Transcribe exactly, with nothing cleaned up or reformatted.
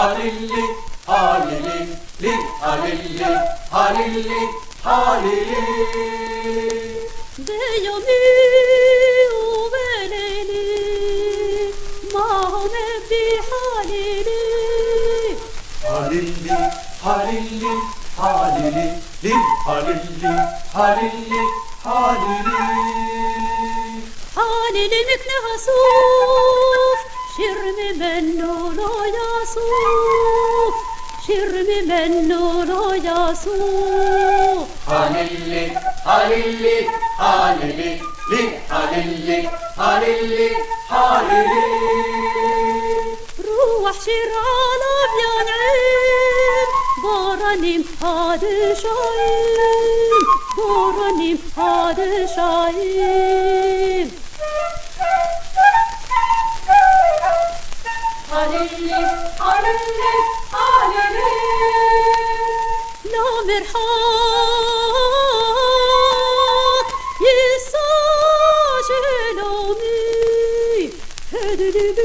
halili, halili, li, halili, halili, halili. Beyami uveleli, mahme bi halili. Halili, halili, halili, li, halili, halili, halili. Halili mükne hasuf, şirmi mennulu yasuf, şirmi mennulu yasuf. Halili, halili, halili, li, halili, halili, halili. روح شير على بيانعين بورانيم هاد شايم بورانيم هاد شايم Halili, halili, halili. لا مرحاك يسا شلومي هدلي